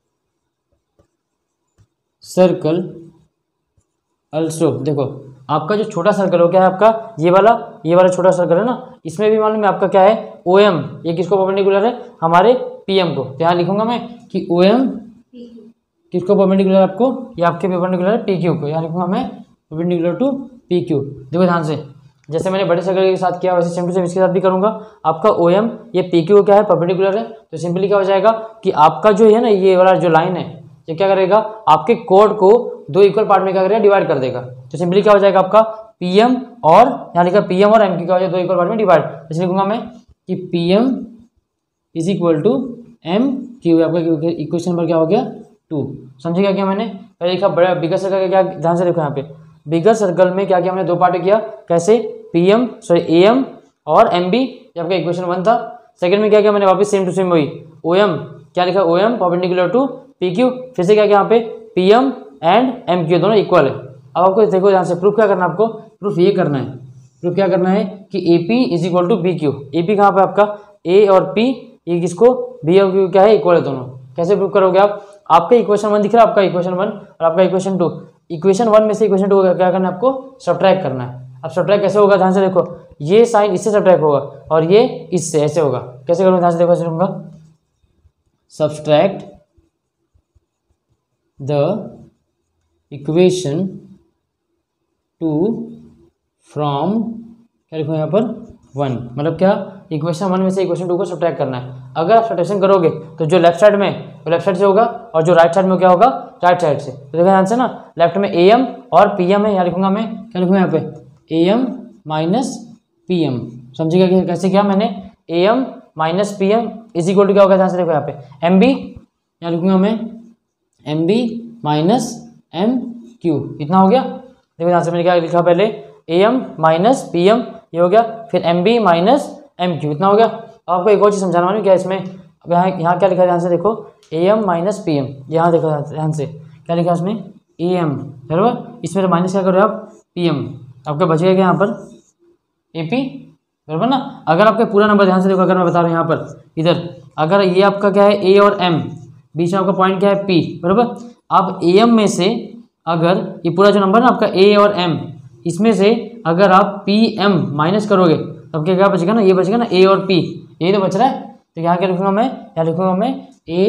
सर्कल अल्सो, देखो आपका जो छोटा सर्कल हो क्या है आपका ये वाला ये वाला छोटा सर्कल है ना, इसमें भी मालूम है आपका क्या है ओ एम, ये किसको परपेंडिकुलर है हमारे पी एम को। तो यहाँ लिखूंगा मैं कि ओ एम किसको परपेंडिकुलर है आपको, ये आपके परपेंडिकुलर है पी क्यू को, यहाँ लिखूंगा मैं परपेंडिकुलर टू पी क्यू। देखो ध्यान से, जैसे मैंने बड़े सर्कल के साथ किया वैसे सेम टू सेम इसके साथ भी करूंगा। आपका ओ एम ये पी क्यू क्या है परपेंडिकुलर है, तो सिंपली क्या हो जाएगा कि आपका जो है ना ये वाला जो लाइन है ये क्या करेगा आपके कोड को दो इक्वल पार्ट में क्या करेगा डिवाइड कर देगा। तो सिंपली क्या हो जाएगा आपका पी एम और यहाँ लिखा पी एम और एम क्यू क्या हो जाएगा दो इक्वल पार्ट में डिवाइड। इसलिए लिखूंगा मैं कि P M is equal to M Q, आपका इक्वेशन नंबर क्या हो गया टू। समझिएगा क्या मैंने पहले लिखा बड़ा बिगर सर्कल का क्या, ध्यान से देखो यहाँ पे बिगर सर्कल में क्या किया हमने दो पार्ट किया, कैसे P M sorry A M और एम बी, आपका इक्वेशन वन था। सेकंड में क्या किया मैंने वापस सेम टू सेम वही ओ एम क्या लिखा O M perpendicular to P Q, फिर से क्या क्या यहाँ पे P M and M Q दोनों इक्वल है। अब आपको देखो यहाँ से प्रूफ क्या करना है, आपको प्रूफ ये करना है, प्रूफ क्या करना है कि A P is equal to B Q. A P कहाँ पे आपका ए और पी, ये किसको बी और क्यू क्या है इक्वल है दोनों। कैसे प्रूफ करोगे आप, आपका इक्वेशन वन दिख रहा है, आपका इक्वेशन वन और आपका इक्वेशन टू, इक्वेशन वन में से इक्वेशन टू क्या करना है आपको सब्ट्रैक्ट करना है। अब सब्ट्रैक्ट कैसे होगा, ध्यान से देखो, ये साइन इससे सब्ट्रैक्ट होगा और ये इससे ऐसे होगा। कैसे करूँगा, ध्यान से देखो, ऐसे लूँगा subtract the equation two from क्या लिखूँ यहाँ पर वन, मतलब क्या इक्वेशन वन में से इक्वेशन टू को सब्ट्रैक्ट करना है। अगर आप सब्ट्रैक्शन करोगे तो जो लेफ्ट साइड में वो लेफ्ट साइड से होगा और जो राइट साइड में क्या होगा राइट साइड से। तो देखो ध्यान से ना, लेफ्ट में ए एम और पी एम है, यहाँ लिखूंगा मैं क्या लिखूंगा यहाँ पे A M minus P M. समझिएगा कि कैसे किया मैंने, A M minus P M is equal to क्या होगा, ध्यान से देखो यहाँ पे एम बी, यहाँ लिखूंगा मैं M B minus M Q, इतना हो गया। देखो ध्यान से मैंने क्या लिखा पहले A M minus P M ये हो गया, फिर M B minus M Q इतना हो गया। अब आपको एक और चीज़ समझाना है क्या इसमें, अब यहाँ यहाँ क्या लिखा है ध्यान से देखो A M minus P M, यहाँ देखो ध्यान से क्या लिखा है इसमें ए एम, बराबर इसमें माइनस क्या करो आप पी एम, आपका बचेगा क्या यहाँ पर ए पी, बराबर ना। अगर आपका पूरा नंबर ध्यान से देखो, अगर मैं बता रहा हूँ यहाँ पर इधर, अगर ये आपका क्या है ए और एम, बीच में आपका पॉइंट क्या है पी, बराबर। अब ए एम में से अगर ये पूरा जो नंबर ना आपका ए और एम, इसमें से अगर आप पी एम माइनस करोगे तब क्या क्या बचेगा ना, ये बचेगा ना ए और पी, यही तो बच रहा है। तो यहाँ क्या लिखूंगा मैं, यहाँ लिखूंगा मैं A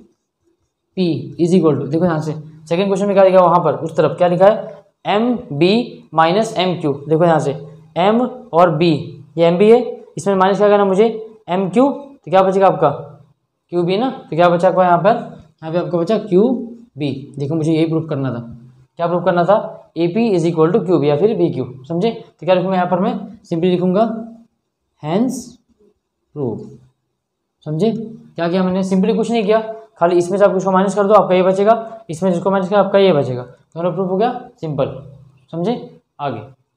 P is equal to, देखो यहाँ से सेकंड क्वेश्चन में क्या लिखा है वहाँ पर उस तरफ क्या लिखा है M B minus M Q. देखो यहाँ से एम और बी, ये एम बी है, इसमें माइनस क्या करना मुझे एम क्यू, तो क्या बचेगा आपका क्यू बी ना। तो क्या बचा आपका यहाँ पर, यहाँ पे आपका बचा क्यू बी। देखो मुझे यही प्रूफ करना था, क्या प्रूफ करना था A P is equal to Q B या फिर बी क्यू, समझे। तो क्या लिखूंगा यहाँ पर मैं सिंपली लिखूंगा हैंस प्रूफ, समझे। क्या किया मैंने, सिंपली कुछ नहीं किया, खाली इसमें से आप कुछ को माइनस कर दो आपका ये बचेगा, इसमें जिसको माइनस किया आपका ये बचेगा, दोनों प्रूफ हो गया सिंपल, समझे। आगे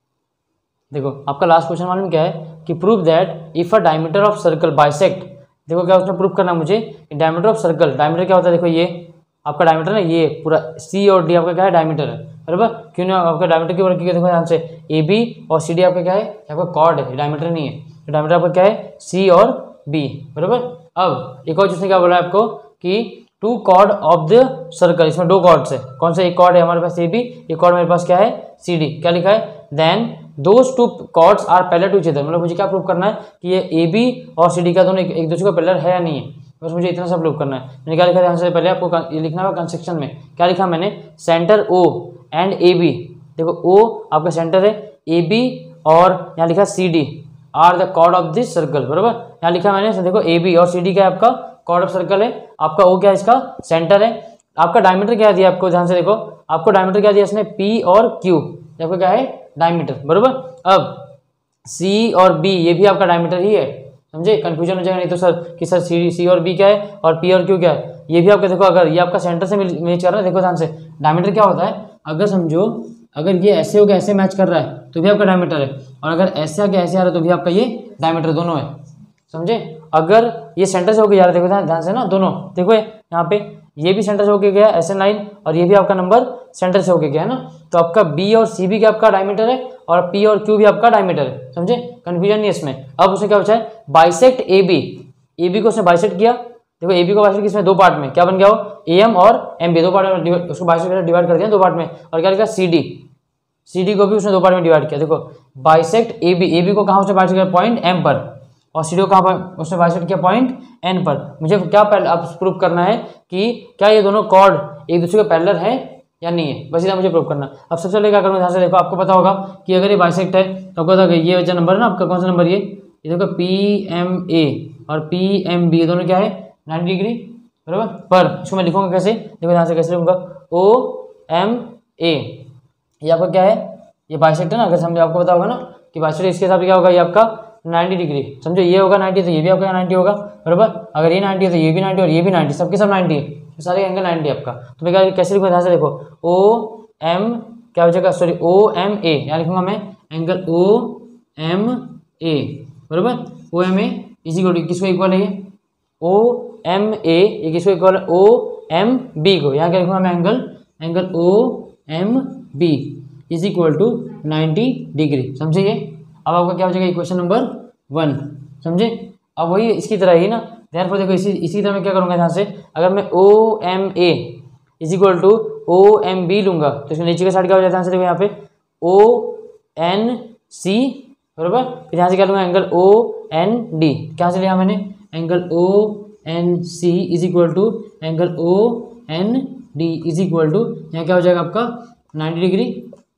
देखो आपका लास्ट क्वेश्चन मालूम क्या है कि proof that if a diameter of circle bisect, देखो क्या उसने प्रूफ करना मुझे डायमीटर ऑफ सर्कल, डायमीटर क्या होता है देखो ये आपका डायमीटर ना, ये पूरा सी और डी आपका क्या है डायमीटर है, बराबर। क्यों ना आपका डायमीटर की वर्क, देखो ध्यान से ए बी और सी डी आपका क्या है, आपका कॉर्ड है, डायमीटर नहीं है। तो डायमीटर आपका क्या है सी और बी, बराबर। अब एक और जिसने क्या बोला आपको कि two chord of the circle, इसमें दो कॉर्ड्स है, कौन सा एक कॉर्ड है हमारे पास ए बी, एक कॉर्ड मेरे पास क्या है सी डी, क्या लिखा है then those two chords are parallel to each other. मतलब मुझे क्या प्रूव करना है कि ये ए बी और सी डी का दोनों एक दूसरे का पैरेलल है या नहीं है, बस मुझे इतना सा प्रूव करना है। मैंने क्या लिखा ध्यान से, पहले आपको ये लिखना होगा कंस्ट्रक्शन में क्या लिखा मैंने, centre O and A B, देखो ओ आपका सेंटर है, ए बी और यहाँ लिखा C D are the chord of this circle, बराबर। यहाँ लिखा मैंने देखो ए बी और सी डी क्या है आपका कॉर्ड ऑफ सर्कल है, आपका ओ क्या है इसका सेंटर है, आपका डायमीटर क्या दिया आपको ध्यान से देखो, आपको डायमीटर क्या दिया इसने पी और क्यू, आपका क्या है डायमीटर, बराबर। अब सी और बी ये भी आपका डायमीटर ही है, समझे, कंफ्यूजन हो जाएगा नहीं तो सर कि सर सी सी और बी क्या है और पी और क्यू क्या है, ये भी आपका देखो अगर ये आपका सेंटर से मैच कर रहा है, देखो ध्यान से डायमीटर क्या होता है, अगर समझो अगर ये ऐसे हो गया ऐसे मैच कर रहा है तो भी आपका डायमीटर है, और अगर ऐसे आके ऐसे आ रहा है तो भी आपका ये डायमीटर दोनों है, समझे। अगर ये सेंटर से होकर जा रहा है, देखो ध्यान से ना दोनों, देखो यहाँ पे ये भी सेंटर से होके गया एस एन लाइन और ये भी आपका नंबर सेंटर से होके गया है ना, तो आपका बी और सी भी क्या आपका डायमीटर है और पी और क्यू भी आपका डायमीटर है, समझे, कंफ्यूजन नहीं है इसमें। अब उसने क्या बचा है bisect A B, A B को उसने बाइसेक्ट किया, देखो ए बी को बाइसेक्ट किया, इसमें दो पार्ट में क्या बन गया हो ए एम और एम बी, दो पार्ट में उसको बाइसेक्ट डिवाइड कर दिया दो पार्ट में, और क्या लिखा सी डी, सी डी को भी उसने दो पार्ट में डिवाइड किया। देखो bisect A B, A B को कहाँ उसने बाइसेक्ट किया पॉइंट एम पर, और सी डी को कहाँ पर उसने बाइसेक्ट किया पॉइंट एन पर। मुझे क्या पहले अब प्रूव करना है कि क्या ये दोनों कॉर्ड एक दूसरे के पैरेलल है या नहीं है, बस इतना मुझे प्रूव करना। अब सबसे पहले क्या करूँगा ध्यान से देखो, आपको पता होगा कि अगर ये बाइसेक्ट है तो आपको पता ये जो नंबर है ना आपका, कौन सा नंबर ये ये देखो पी एम ए और पी एम बी दोनों क्या है नाइन्टी डिग्री, बराबर। पर इसको मैं लिखूंगा कैसे, देखो ध्यान से कैसे लिखूंगा ओ एम ए, ये आपका क्या है ये बाइसेक्ट है ना, अगर समझे आपको पता होगा ना कि बाइसेक्ट इसके हिसाब से क्या होगा ये आपका नाइन्टी डिग्री, समझो ये होगा नाइन्टी तो ये भी आपका नाइन्टी होगा, बराबर। अगर ये नाइन्टी है तो ये भी नाइन्टी और ये भी नाइन्टी, सबके सब नाइन्टी है, सारे एंगल नाइन्टी आपका। तो मैं क्या कैसे लिखूंगा ध्यान से देखो ओ एम क्या हो जाएगा सॉरी ओ एम ए, यहाँ लिखूंगा मैं एंगल ओ एम ए, बराबर। O M A is equal to किसको इक्वल है ये ओ एम ए, ये किसको इक्वल है, ओ एम बी को। यहाँ क्या लिखूंगा मैं, angle angle O M B is equal to ninety degree. समझे ये। अब आपका क्या हो जाएगा, इक्वेशन नंबर वन। समझे। अब वही इसकी तरह ही ना, ध्यान देखो इसी इसी तरह मैं क्या करूँगा यहाँ से, अगर मैं O M A is equal to O M B लूँगा तो इसमें नीचे का साइड क्या हो जाता है, देखो यहाँ पे ओ एन सी, बराबर। फिर यहाँ से क्या लूँगा, एंगल ओ एन डी। क्या से लिया मैंने, angle O N C is equal to angle O N D is equal to, यहाँ क्या हो जाएगा आपका नाइन्टी डिग्री।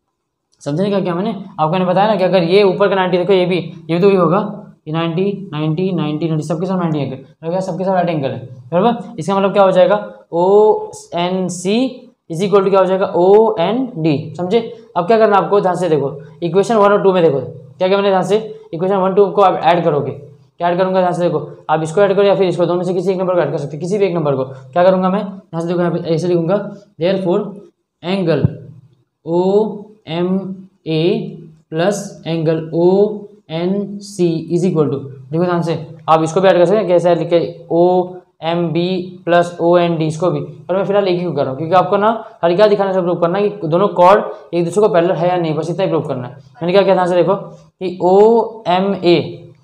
समझने का क्या मैंने आपको मैंने बताया ना कि अगर ये ऊपर का नाइन्टी, देखो ये भी ये भी तो ये होगा, ये नाइन्टी नाइन्टी नाइन्टी नाइन्टी सबके साथ नाइन्टी एंगल, सबके साथ राइट एंगल है, बराबर। इसका मतलब क्या हो जाएगा, O N C is equal to क्या हो जाएगा, ओ एन डी। समझे। अब क्या करना आपको, ध्यान से देखो इक्वेशन वन और टू में, देखो क्या क्या मैंने, ध्यान से इक्वेशन वन टू को आप ऐड करोगे, क्या ऐड करूँगा, ध्यान से देखो, आप इसको ऐड करो या फिर इसको, दोनों से किसी एक नंबर को ऐड कर सकते, किसी भी एक नंबर को। क्या करूँगा मैं, ध्यान से देखो यहाँ पे ऐसे लिखूंगा, therefore angle O M A plus angle O N C is equal to, देखो ध्यान से, आप इसको भी ऐड कर सकते हैं, कैसे लिखे, O M B plus O N D, इसको भी। पर मैं फिलहाल एक ही को कर रहा हूँ क्योंकि आपको ना खाली क्या दिखाना है, प्रूव करना है कि दोनों कॉर्ड एक दूसरे को पैरेलल है या नहीं, बस इतना ही प्रूव करना है। मैंने क्या किया, ध्यान से देखो कि O M A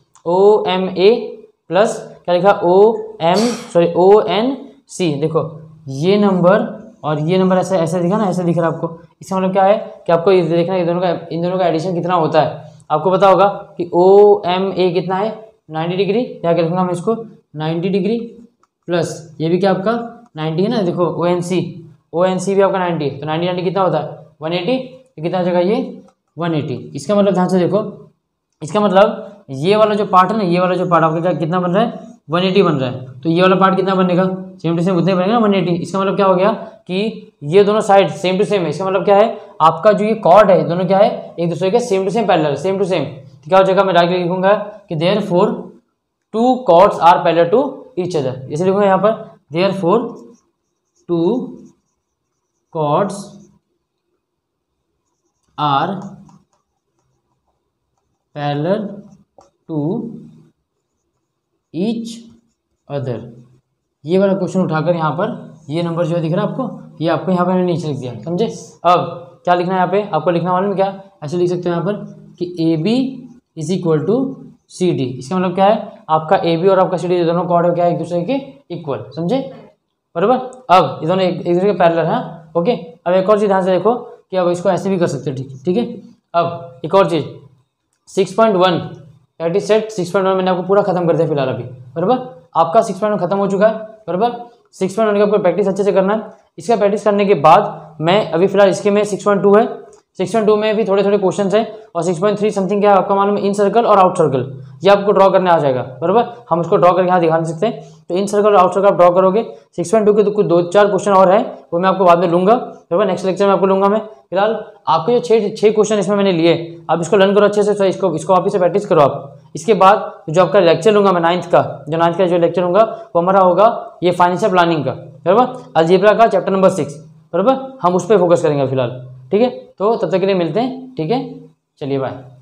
O M A plus क्या लिखा, O M sorry O N C, देखो ये नंबर और ये नंबर ऐसे ऐसे दिखा ना, ऐसे दिख रहा है आपको। इसका मतलब क्या है कि आपको ये देखना है दोनों का, इन दोनों का एडिशन कितना होता है। आपको पता होगा कि ओ एम ए कितना है, नाइन्टी डिग्री, क्या लिखूंगा मैं इसको, नाइन्टी डिग्री प्लस ये भी क्या आपका नाइन्टी है ना, देखो ओ एन सी ओ एन सी भी आपका नाइन्टी है, तो नाइन्टी नाइन्टी कितना होता है, वन एटी, तो कितना हो जाएगा ये वन एटी। इसका मतलब ध्यान से देखो, इसका मतलब ये वाला जो पार्ट है ना, ये वाला जो पार्ट आपका क्या कितना बन रहा है, वन एटी बन रहा है, तो ये वाला पार्ट कितना बनेगा, सेम टू सेम उतने बनेगा ना, वन एटी। इसका मतलब क्या हो गया कि ये दोनों साइड सेम टू सेम है। इसका मतलब क्या है, आपका जो ये कॉर्ड है दोनों क्या है, एक दूसरे के same to same parallel, same to same. तो क्या हो जाएगा, मैं डायरेक्टली लिखूंगा कि therefore two chords are parallel to each other. इसे लिखूंगा यहाँ पर, therefore two chords are parallel to each other. ये वाला क्वेश्चन उठाकर यहाँ पर ये नंबर जो है दिख रहा है आपको, ये आपको यहाँ पर मैंने नीचे लिख दिया। समझे। अब क्या लिखना है यहाँ पे, आपको लिखना मालूम क्या, ऐसे लिख सकते हो यहाँ पर कि A B is equal to C D. इसका मतलब क्या है, आपका ए बी और आपका सी डी दोनों कॉर्ड क्या है, एक दूसरे के इक्वल। समझे, बराबर। अब ये दोनों एक, एक दूसरे के पैरेलल है। ओके। अब एक और चीज़ ध्यान से देखो कि अब इसको ऐसे भी कर सकते हो, ठीक ठीक है। अब एक और चीज़, six point one that is set, six point one मैंने आपको पूरा खत्म कर दिया फिलहाल अभी, बराबर। आपका सिक्स पॉइंट वन खत्म हो चुका है, बराबर। सिक्स पॉइंट वन का आपको प्रैक्टिस अच्छे से करना है। इसका प्रैक्टिस करने के बाद मैं अभी फिलहाल इसके में सिक्स पॉइंट टू है, सिक्स पॉइंट टू में भी थोड़े थोड़े क्वेश्चन है, और सिक्स पॉइंट थ्री समथिंग क्या है आपका मालूम है, इन सर्कल और आउट सर्कल, ये आपको ड्रॉ करने आ जाएगा, बराबर। हम उसको ड्रॉ करके यहाँ दिखा नहीं सकते, तो इन सर्कल और आउट सर्कल आप ड्रॉ करोगे। सिक्स पॉइंट टू के तो कुछ दो चार क्वेश्चन और है, वो मैं आपको बाद में लूंगा, बराबर। नेक्स्ट लेक्चर में आपको लूंगा मैं। फिलहाल आपके जो छः छः क्वेश्चन इसमें मैंने लिए, आप इसको लर्न करो अच्छे से, तो इसको इसको वापस से प्रैक्टिस करो आप। इसके बाद जो आपका लेक्चर लूंगा मैं नाइन्थ का, जो नाइन्थ का जो लेक्चर लूंगा वो हमारा होगा ये फाइनेंशियल प्लानिंग का, बराबर, अलजेब्रा का चैप्टर नंबर सिक्स, बराबर। हम उस पर फोकस करेंगे फिलहाल, ठीक है। तो तब तक के लिए मिलते हैं, ठीक है, चलिए बाय।